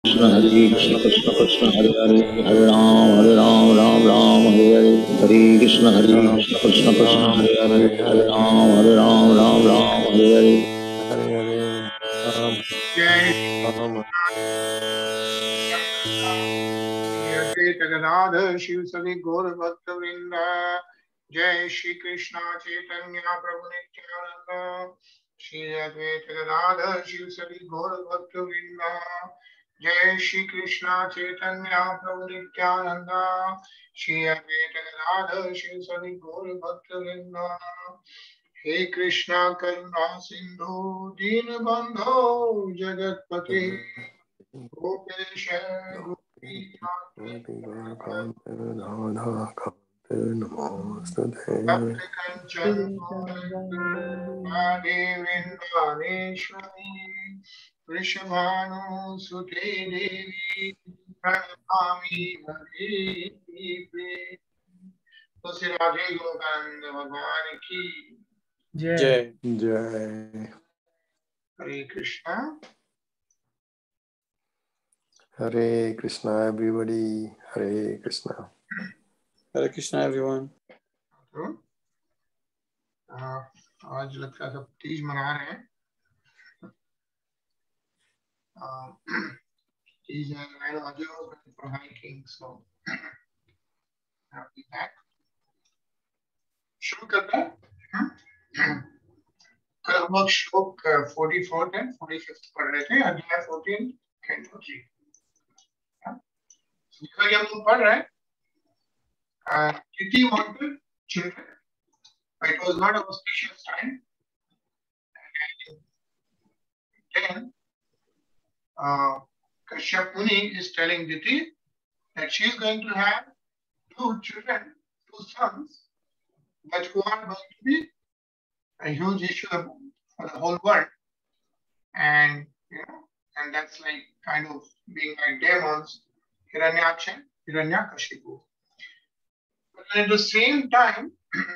Krishna Krishna Krishna Hare Hare Hare Ram Ram Hare Hare Hare Krishna Krishna Krishna Hare Hare Hare Ram Ram Hare Hare Hare Hare Ram Jai Ram Jagannatha Shiv Sadi Gaur Bhakta Vrinda Jai Shri Krishna Chaitanya Prabhu Nityananda Shri Advaita Gadadhar Shiv Sadi Gaur Bhakta Vrinda Jai Shri Krishna Chaitanya Prabhu Nityananda Shri Advaita Gadadhar Shiv Sadi Gaur Bhakta Vrinda He Krishna Karuna Sindhu Dinabandho Jagatpate Gopesh Namaste. Bhakti Kanchan Radhe Vrindavaneshwari Vrishabhanu Sute Devi Pranami Hare तो श्री राधे गोविंद भगवान की जय Jai. हरे Krishna Hare Krishna, everybody. Hare Krishna. Hare Krishna everyone. तो आज लगता है सब तीज मना रहे हैं तीज है I know Ajay was going for hiking so I'll be back शुरू करते हैं कल हम लोग श्लोक 44 है 45 पढ़ रहे थे अध्याय 14 कैंटो जी जैसा कि हम लोग पढ़ रहे हैं Kiti wanted children but it was not an auspicious time and then Kashyap Muni is telling Diti that she is going to have two children, two sons, but who are going to be a huge issue for the whole world. And and that's like kind of being like demons, Hiranyaksha, Hiranyakashipu. But at the same time,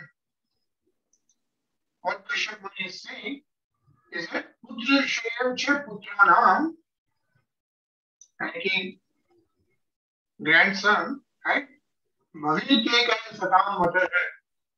what Kashyap Muni is saying is that Putra Shayamcha Putranam, and he grandson, right? Mahite ka satam matar hai.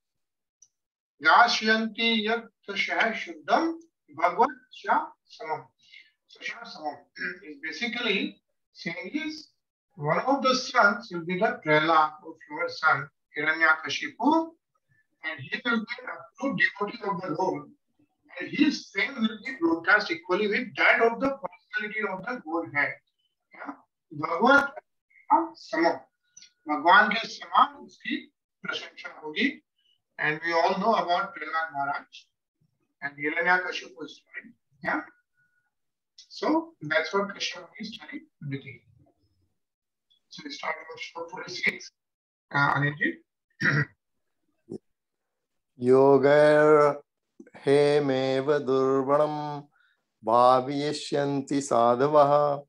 Yashyanti yat shah shuddham bhagvat sha samam. So Shah samam is basically saying is one of the sons will be the Prahlad of your son Hiranyakashipu, and he will be an absolute devotee of the Lord, and his fame will be broadcast equally with that of the personality of the Godhead. Yeah? Bhagvat samam. भगवान के समान उसकी प्रशंसा होगी and we all know about Prahlad Maharaj and Hiranyakashipu story. Yeah. So that's what Krishna is telling Diti. So we start with Shloka 46. Anilji. Yoga hemev durbanam bhaviyashyanti sadhavaha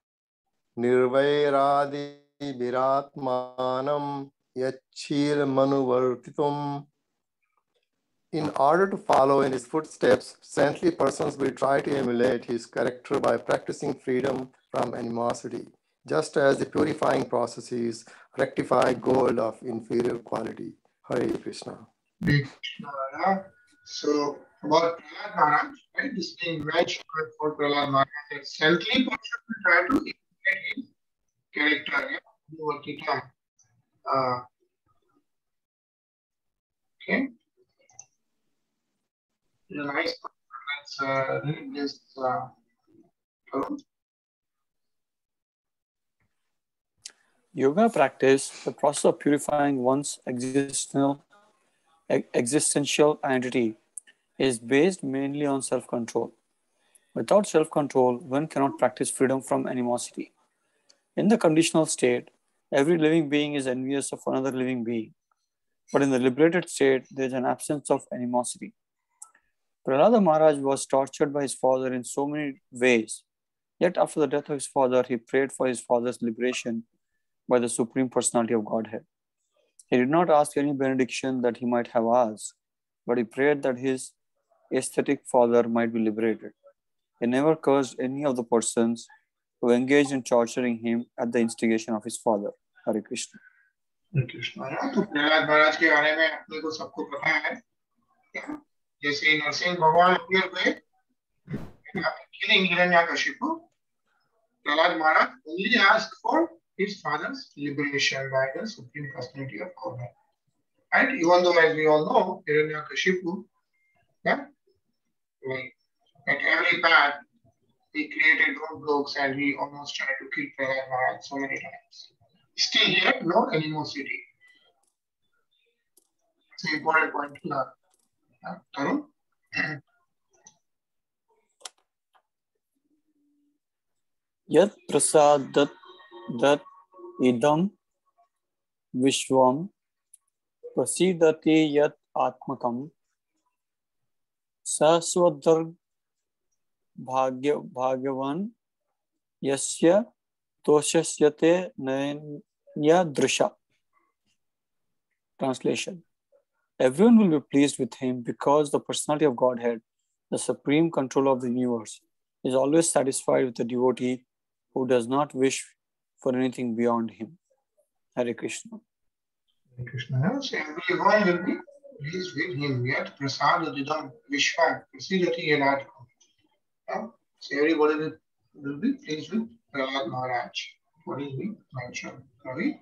nirvairadi viratmanam yachir manuvartitum. In order to follow in his footsteps, saintly persons will try to emulate his character by practicing freedom from animosity, just as the purifying processes rectify gold of inferior quality. Hare Krishna. So about Prahlad Maharaj, right? This being mentioned for Prahlad Maharaj, that saintly person will try to imitate his character. Yeah? Okay. Nice. Let's read this. Yoga practice, the process of purifying one's existential identity, is based mainly on self-control. Without self-control, one cannot practice freedom from animosity. In the conditional state, every living being is envious of another living being. But in the liberated state, there is an absence of animosity. Prahlada Maharaj was tortured by his father in so many ways. Yet after the death of his father, he prayed for his father's liberation by the Supreme Personality of Godhead. He did not ask any benediction that he might have asked, but he prayed that his aesthetic father might be liberated. He never cursed any of the persons who engaged in torturing him at the instigation of his father. Hare Krishna. Krishna तो प्रहलाद महाराज के बारे में अपने को सबको पता है क्या? जैसे नरसिंह भगवान अपीयर हुए killing Hiranyakashipu, Prahlad Maharaj only asked for his father's liberation by the supreme personality of Godhead. Right? Even though, as we all know, Hiranyakashipu, yeah, like at every path, he created roadblocks and he almost tried to kill Prahlad Maharaj so many times. Still, he had no animosity. It's an important point to learn. Tarun? Yat prasadat dat idam vishvam prasidati yat atmakam saswadar bhagavan yasya toshasyate naya drisha. Translation. Everyone will be pleased with him because the personality of Godhead, the supreme controller of the universe, is always satisfied with the devotee who does not wish for anything beyond him. Hare Krishna. Hare Krishna. So everyone will be pleased with him. Yet prasadadidam vishvam prasidati yadadham. So everybody will be pleased with Prahlad Maharaj. What is being mentioned? Ravi?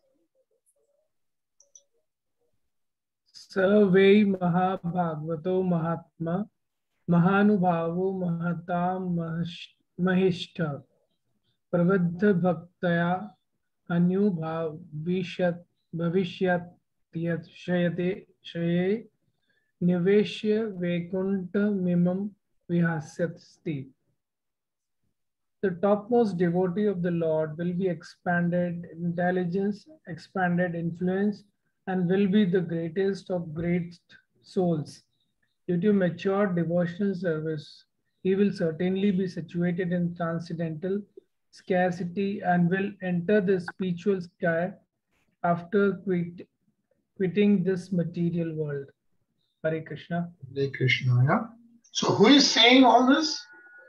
Savai Mahabhagavato Mahatma Mahanubhavo Mahatam Mahishta Pravadha Bhaktaya Anubhavishyat Bhavishyat Shayate Shaye Niveshya Vaikunta Mimam Vihasyasti. The topmost devotee of the Lord will be expanded intelligence, expanded influence, and will be the greatest of great souls. Due to mature devotional service, he will certainly be situated in transcendental scarcity and will enter the spiritual sky after quitting this material world. Hare Krishna. Hare Krishna, yeah. So who is saying all this?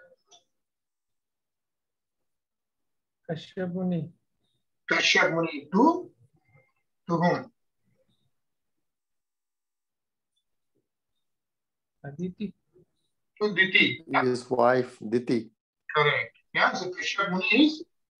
Kashyap Muni. Kashyap Muni. To whom? Aditi. To Diti. His wife, Diti. Correct. Yeah, so Kashyap Muni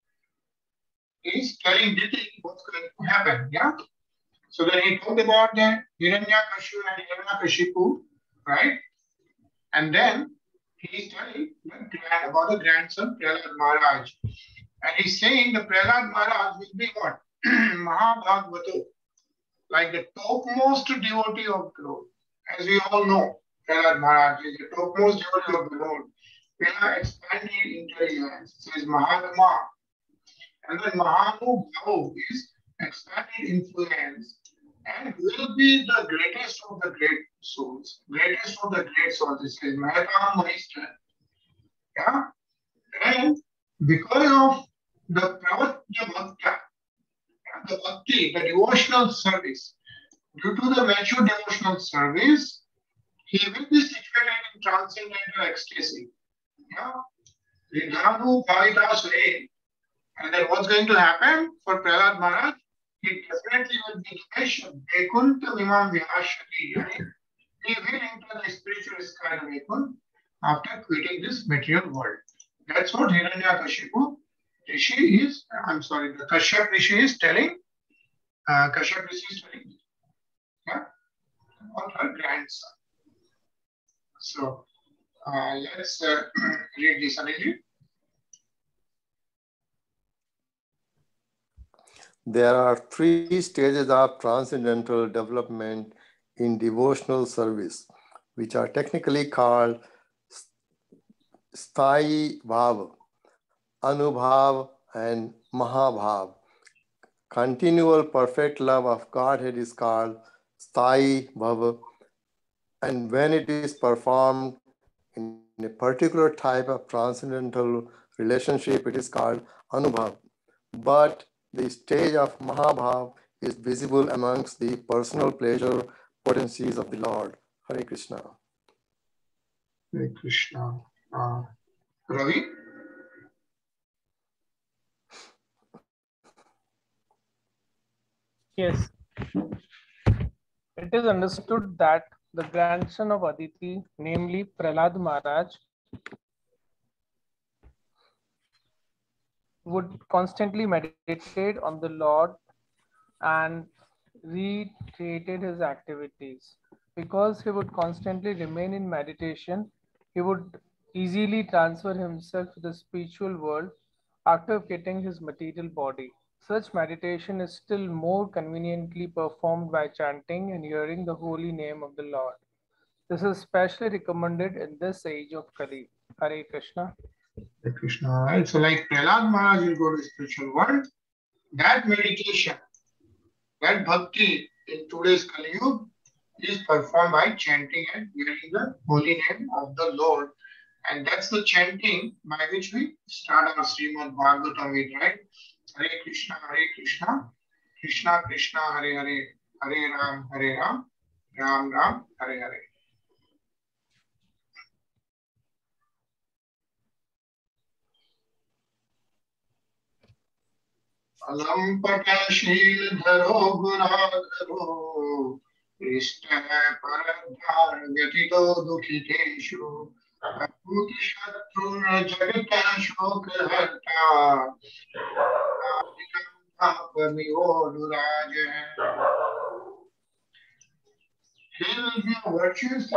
is telling Diti what's going to happen. Yeah. So then he talked about the Hiranyakashipu and Hiranyakashipu, right? And then he is telling about the grandson Prahlad Maharaj. And he's saying the Prahlad Maharaj will be what? Mahabhagavato, like the topmost devotee of the Lord. As we all know, Prahlad Maharaj is the topmost devotee of the Lord. Prahlad expanded intelligence. It says Mahatma. And then Mahanubhavo is expanded influence and will be the greatest of the great souls. Greatest of the great souls. It says Mahatam Mahishta. Yeah. And because of the Pravatya Bhakta, the Bhakti, the devotional service, due to the mature devotional service, he will be situated in transcendental ecstasy. Yeah. Ridhanu Bhavita Sure. And then what's going to happen for Prahlad Maharaj? He definitely will be Vaikuntha Vaikunta Mimam Vihashyati. Right? He will enter the spiritual sky of Vaikuntha after quitting this material world. That's what Hiranyakashipu Rishi is, the Kashyap Rishi is telling, Kashyap Rishi is telling, yeah, about her grandson. So, let's read this, Anilji. There are 3 stages of transcendental development in devotional service, which are technically called Sthayi Bhav, Anubhav, and Mahabhav. Continual perfect love of Godhead is called Sthayi Bhav, and when it is performed in a particular type of transcendental relationship, it is called Anubhav. But the stage of Mahabhav is visible amongst the personal pleasure potencies of the Lord. Hare Krishna. Hare Krishna. Ravi? Yes. It is understood that the grandson of Aditi, namely Prahlad Maharaj, would constantly meditate on the Lord and reiterated his activities. Because he would constantly remain in meditation, he would easily transfer himself to the spiritual world after quitting his material body. Such meditation is still more conveniently performed by chanting and hearing the holy name of the Lord. This is especially recommended in this age of Kali. Hare Krishna. Hare Krishna, right? So like Prahlad Maharaj will go to spiritual world. That meditation, that bhakti in today's Kali Yuga is performed by chanting and hearing the holy name of the Lord. And that's the chanting by which we start our Srimad Bhagavatam with, right? Hare Krishna, Krishna Krishna, Hare Hare, Hare Ram, Ram Ram, Hare Hare. अलम्पटशीलधरो गुणाकरो इष्टः परद्वार व्यतीतो दुःखितेषु अभूतिशत्रुर्न जगतः शोकहर्ता तापमिवोऽनुराजः. He will be a virtuous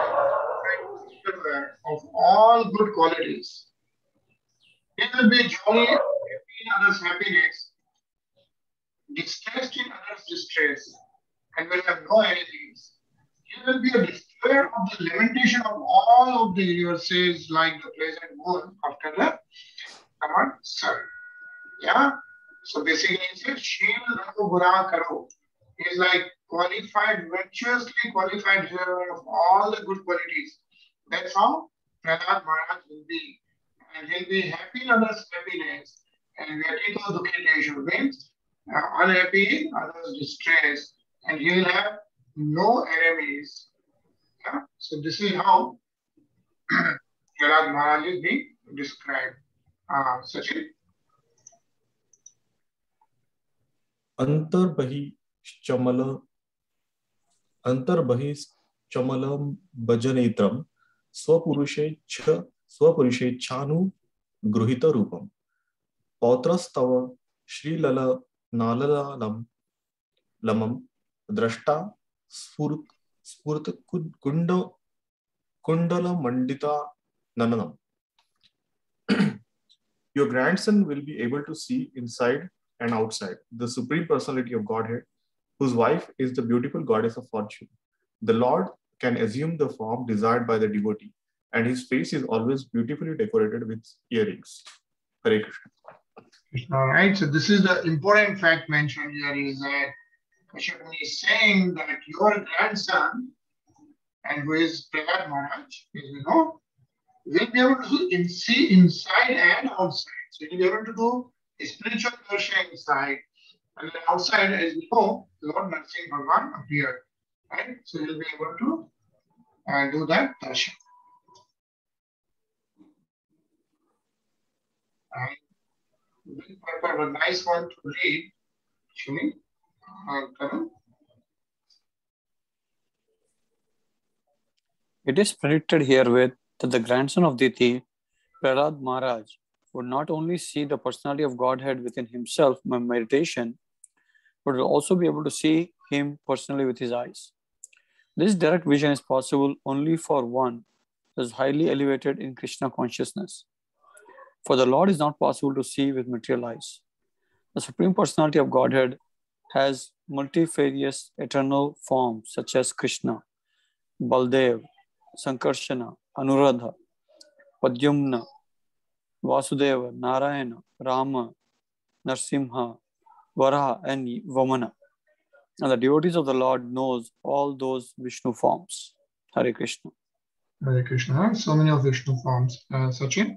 of all good qualities. He will be jolly in others' happiness, distressed in others' distress, and will have no enemies. He will be a destroyer of the lamentation of all of the universes, like the pleasant moon after the summer sun. Yeah. So basically, it says Shil Rahu Guna Karo. He is like qualified, virtuously qualified hero of all the good qualities. That's how Prahlad Maharaj will be. And he'll be happy in others' happiness. And Vyatito Dukhiteshu means unhappy in others' distress. And he will have no enemies. Yeah? So this is how Prahlad Maharaj is being described. Sachin? अंतर्बहिश्चमलं भजनेत्रं स्वपुरुषेच्छानुगृहीतरूपं पौत्रस्तव श्रीललनाललमं द्रष्टा स्फुरत्कुण्डलमण्डिताननम्. Your grandson will be able to see inside and outside the Supreme Personality of Godhead, whose wife is the beautiful goddess of fortune. The Lord can assume the form desired by the devotee, and his face is always beautifully decorated with earrings. Hare Krishna. All right, so this is the important fact mentioned here is that Kashyap is saying that your grandson, and who is Prahlad Maharaj, will be able to see inside and outside. So he'll be able to do spiritual darshan inside, and then outside, as we know, Lord Narsingh Bhagwan appeared, right? So he'll be able to do that darshan. And a nice one to read, actually. It is predicted herewith that the grandson of Diti, Prahlad Maharaj, would not only see the personality of Godhead within himself by meditation, but will also be able to see him personally with his eyes. This direct vision is possible only for one who is highly elevated in Krishna consciousness. For the Lord is not possible to see with material eyes. The Supreme Personality of Godhead has multifarious eternal forms such as Krishna, Baldev, Sankarshana, Anuradha, Padyumna, Vasudeva, Narayana, Rama, Narsimha, Varaha, and Vamana. And the devotees of the Lord knows all those Vishnu forms. Hare Krishna. Hare Krishna. So many of Vishnu forms. Sachin?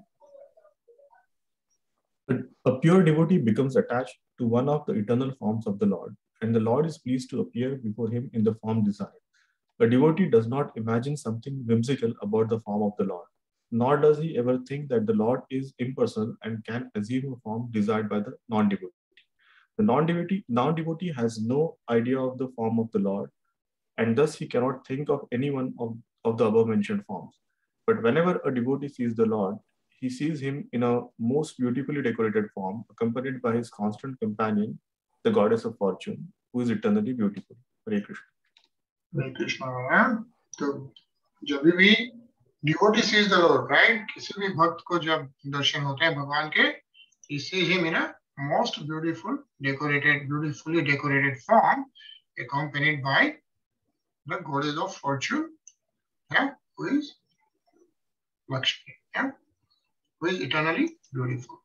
A pure devotee becomes attached to one of the eternal forms of the Lord, and the Lord is pleased to appear before him in the form desired. A devotee does not imagine something whimsical about the form of the Lord, nor does he ever think that the Lord is impersonal and can assume a form desired by the non-devotee. The non-devotee has no idea of the form of the Lord, and thus he cannot think of any one of the above mentioned forms. But whenever a devotee sees the Lord, he sees him in a most beautifully decorated form, accompanied by his constant companion, the goddess of fortune, who is eternally beautiful. Hare Krishna. Hare Krishna. Yeah? So, जब भी devotee sees the Lord, right? किसी भी भक्त को जब दर्शन होते हैं भगवान के, he sees him in a most beautifully decorated form, accompanied by the goddess of fortune, yeah, who is Lakshmi, yeah, who is eternally beautiful.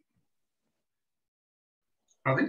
Ravi?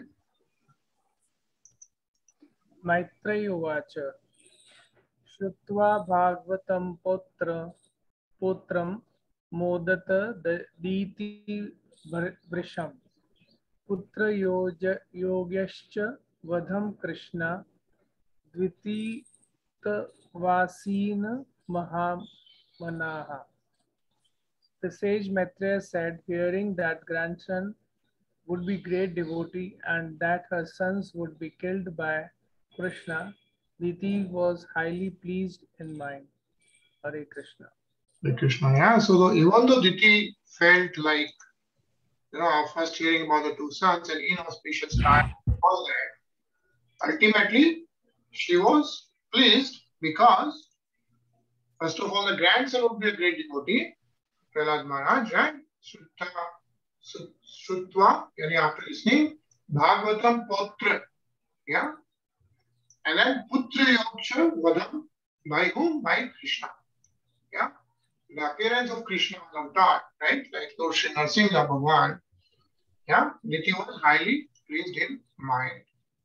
Maitreya Uvacha Shrutva Bhagavatam Putram Modata Diti Vrisham Putra Yogyascha Vadham Krishna Dviti Vasina Mahamanaha. The sage Maitreya said, hearing that grandson would be great devotee and that her sons would be killed by Krishna, Diti was highly pleased in mind. Hare Krishna. Hare Krishna, yeah. So even though Diti felt like, first hearing about the two sons and inauspicious time, all that, ultimately she was pleased because, first of all, the grandson would be a great devotee, Prahlad Maharaj, right? Shrutva, after listening, Bhagavatam Potra, yeah? And then Putra Yoksha Vadam, by whom? By Krishna, yeah? The appearance of Krishna was avatar, right? Like Lord Sri Narasimha Bhagwan, yeah? Diti was highly pleased in mind.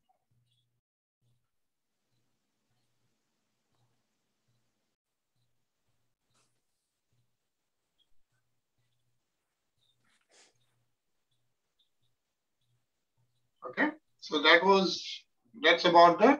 Okay, so that's about the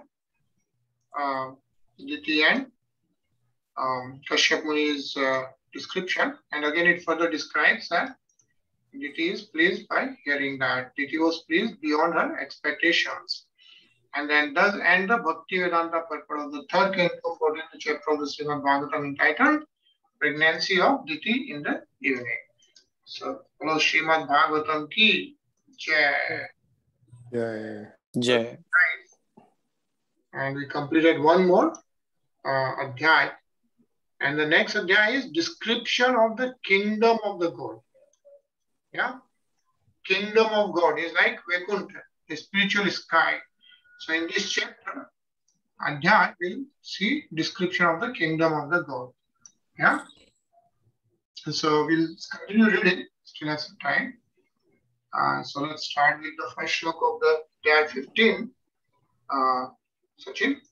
Diti and Kashyap Muni's description. And again, it further describes that Diti is pleased by hearing that. Diti was pleased beyond her expectations. And then does end the Bhakti Vedanta purport of the third canto, 14th chapter of the Srimad Bhagavatam, entitled Pregnancy of Diti in the Evening. So, follow Srimad Bhagavatam ki Jai. Jai. Jai. And we completed one more adhyay. And the next adhyay is description of the kingdom of the God. Yeah? Kingdom of God is like Vaikuntha, the spiritual sky. So in this chapter, adhyay will see description of the kingdom of the God. Yeah? So we'll continue reading, still have some time. So let's start with the first shloka of the adhyay 15. Sachin?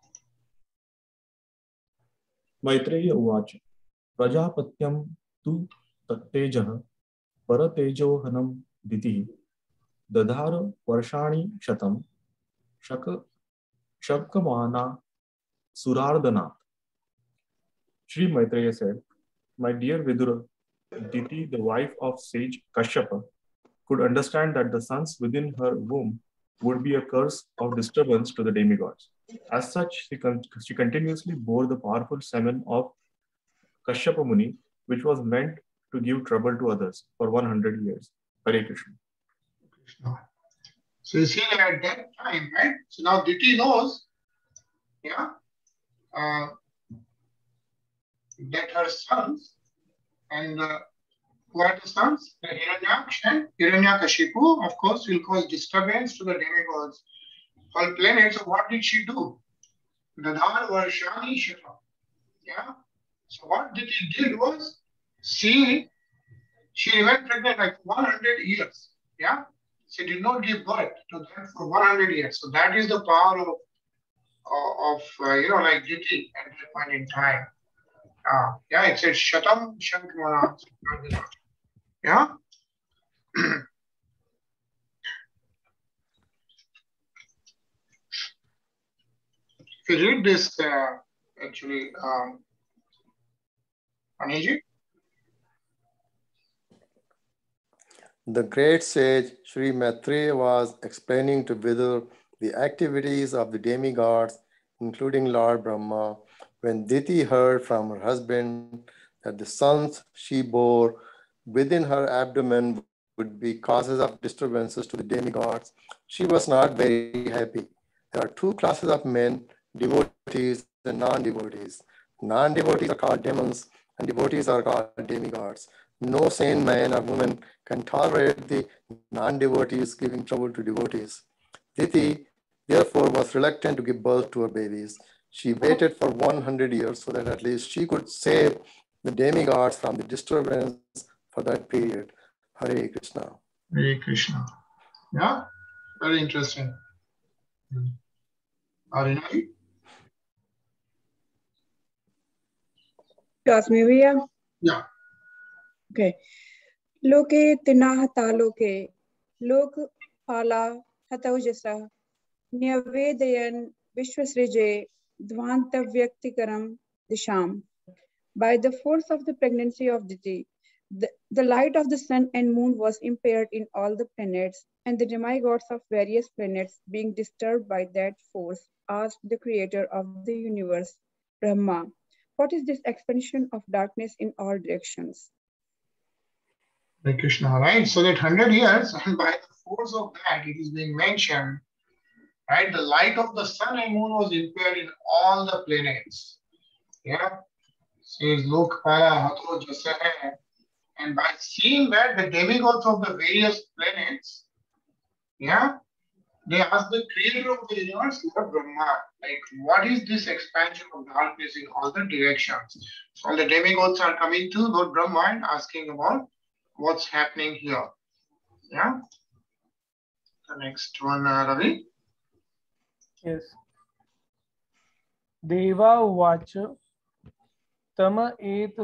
Maitreya Uvacha Prajapatyam tu tattejah paratejohanam diti dadhara varshani shatam shakkamana surardana. Sri Maitreya said, my dear Vidura, Diti, the wife of sage Kashyapa, could understand that the sons within her womb would be a curse of disturbance to the demigods. As such, she continuously bore the powerful semen of Kashyapa Muni, which was meant to give trouble to others for 100 years. Hare Krishna. So you see at that time, right? So now Diti knows, yeah, that her sons and who are the sons? The Hiranyaksha and Hiranyakashipu, of course, will cause disturbance to the demigods, all planets. So what did she do? Dadhar Varshani Shata. Yeah. So what Diti did was she remained pregnant like 100 years. Yeah. She did not give birth to them for 100 years. So that is the power of like Diti at that point in time. Yeah, it says Shatam Shankmana. Yeah. If you read this, actually, Aniji? The great sage Sri Maitreya was explaining to Vidur the activities of the demigods, including Lord Brahma, when Diti heard from her husband that the sons she bore within her abdomen would be causes of disturbances to the demigods. She was not very happy. There are two classes of men, devotees and non-devotees. Non-devotees are called demons and devotees are called demigods. No sane man or woman can tolerate the non-devotees giving trouble to devotees. Diti, therefore, was reluctant to give birth to her babies. She waited for 100 years so that at least she could save the demigods from the disturbance for that period. Hare Krishna. Hare Krishna. Yeah, very interesting. Arinaji? You ask me, Via? Yeah. Okay. Loke tinah taloke, lok pala hataujasa, nyavedayan vishwasrije, dvanta vyaktikaram disham. By the force of the pregnancy of Diti, the light of the sun and moon was impaired in all the planets, and the demigods of various planets, being disturbed by that force, asked the creator of the universe, Brahma, what is this expansion of darkness in all directions? Hare Krishna, right? So that 100 years, and by the force of that, it is being mentioned, right? The light of the sun and moon was impaired in all the planets. Yeah. Says Lokpala Hatro Jasaha. And by seeing that, the demigods of the various planets, yeah, they asked the creator of the universe, Lord Brahma, like, what is this expansion of darkness in all the directions? So all the demigods are coming to Lord Brahma and asking about what's happening here. Yeah. The next one, Ravi. Yes. Deva Uvacha Tama et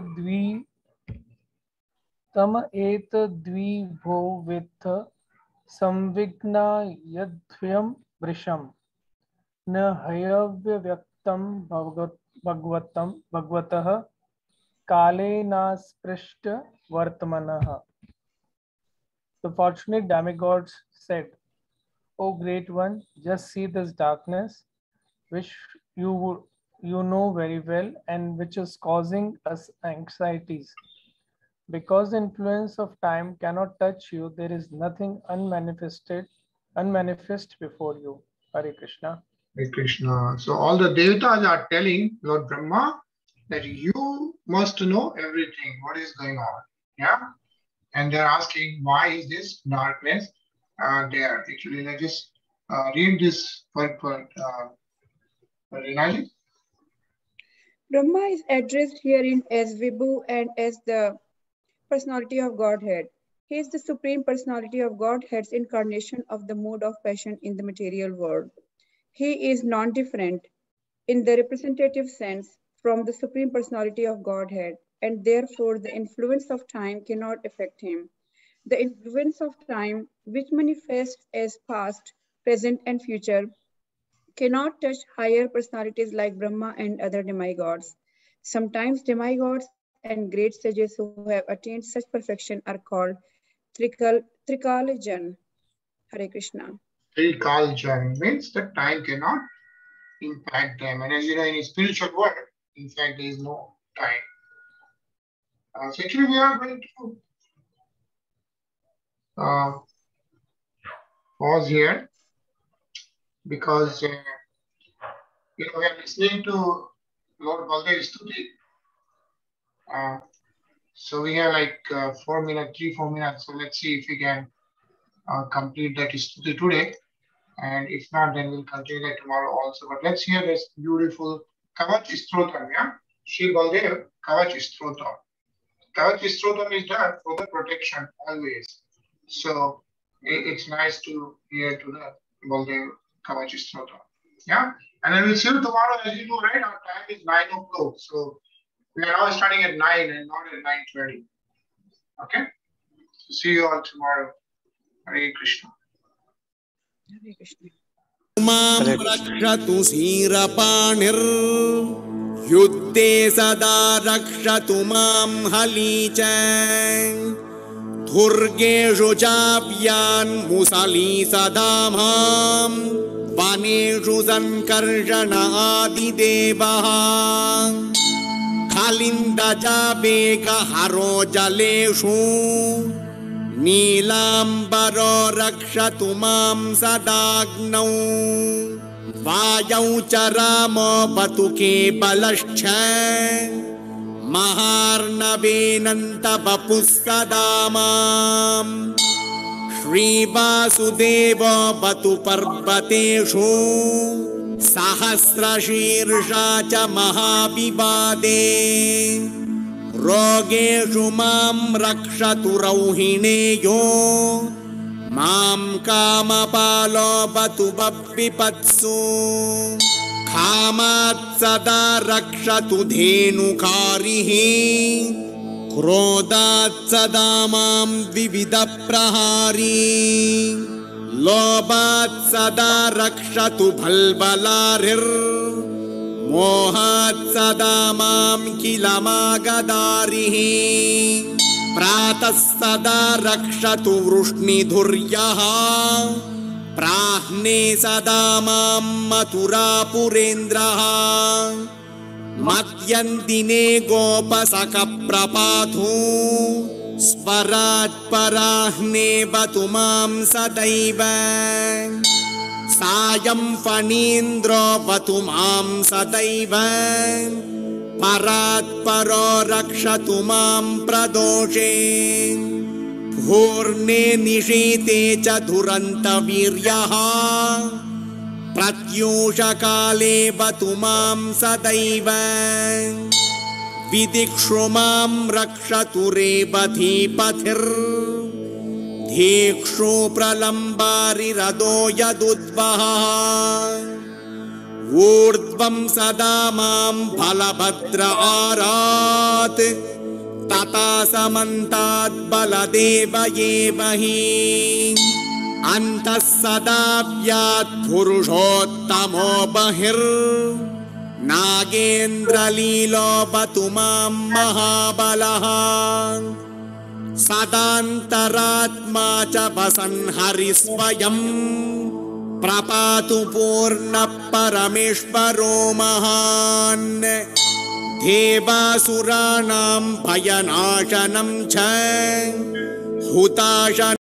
dvi vitha samvigna yadhyam vrisham na hayavya vyaktam bhagvatah kale nasprishta vartamanaha. The fortunate demigods said, O great one, just see this darkness, which you know very well and which is causing us anxieties. Because the influence of time cannot touch you, there is nothing unmanifest before you. Hare Krishna. Hare Krishna. So all the devatas are telling Lord Brahma that you must know everything, what is going on. Yeah. And they're asking, why is this darkness there? Actually, let's just read this for Rinaji. Brahma is addressed herein as Vibhu and as the personality of Godhead. He is the supreme personality of Godhead's incarnation of the mode of passion in the material world. He is non-different in the representative sense from the supreme personality of Godhead, and therefore the influence of time cannot affect him. The influence of time, which manifests as past, present, and future, cannot touch higher personalities like Brahma and other demigods. Sometimes demigods and great sages who have attained such perfection are called Trikalajan. Hare Krishna. Trikalajan means that time cannot impact them. And as you know, in a spiritual world, in fact, there is no time. So actually, we are going to pause here because we are listening to Lord Baldev's Stuti. So we have like 4 minutes, 3-4 minutes. So let's see if we can complete that Stuti today. And if not, then we'll continue that tomorrow also. But let's hear this beautiful Kavach Strotam, yeah? Shri Baldev Kavach Strotam. Kavach Strotam is done for the protection always. So it's nice to hear to the Baldev Kavach Strotam. Yeah? And then we'll see you tomorrow. As you know, right? Our time is 9 o'clock. So we are now starting at 9 and not at 9:20. Okay? So see you all tomorrow. Hare Krishna. Hare Krishna. मां रक्षतु क्षीरपाणिर् युद्धे सदा रक्षतु मां हली च दुर्गेषु चाव्यान् muesli सदामां वनेषु संकर्षण आदिदेवः कालिन्दजावेगहरो जलेषु नीलाम्बरो रक्षतु मां सदाग्नौ वायौ च रामो बतु केवलश्च महार्णवेनन्त वपुः सदा माम् श्रीवासुदेवो बतु पर्वतेषु सहस्रशीर्षा च महाविवादे रोगेषु मां रक्षतु रौहिणेयो मां कामपालो बतु विपत्सु कामात् सदा रक्षतु धेनुकारिः क्रोधात् सदा मां द्विविधप्रहारी लोभात् सदा रक्षतु बल्बलारिर् मोहात् सदा मां किल मागधारिः प्रातः सदा रक्षतु वृष्णिधुर्यः प्राह्ने सदा मां मथुरापुरेन्द्रः मध्यन्दिने गोपसखप्रपातु स्वरात् पराह्ने बतु मां सदैव सायं फणीन्द्रो बतु मां सदैव परात् परो रक्षतु मां प्रदोषे पूर्णे निशीते च दुरन्तवीर्यः प्रत्यूषकाले बतु मां सदैव विदिक्षु मां रक्षतु रेवतीपथिर् धीक्षु प्रलम्बारिरदो यदुद्वः ऊर्ध्वं सदा मां बलभद्र आरात् तथा समन्तात् बलदेव एव हि अन्तः सदा व्यात् पुरुषोत्तमो बहिर् नागेन्द्रलीलो बतु मां महाबलः सदान्तरात्मा च वसन् हरिस्वयं प्रपातु पूर्णः परमेश्वरो महान् देवासुराणां भयनाशनं च हुताशनं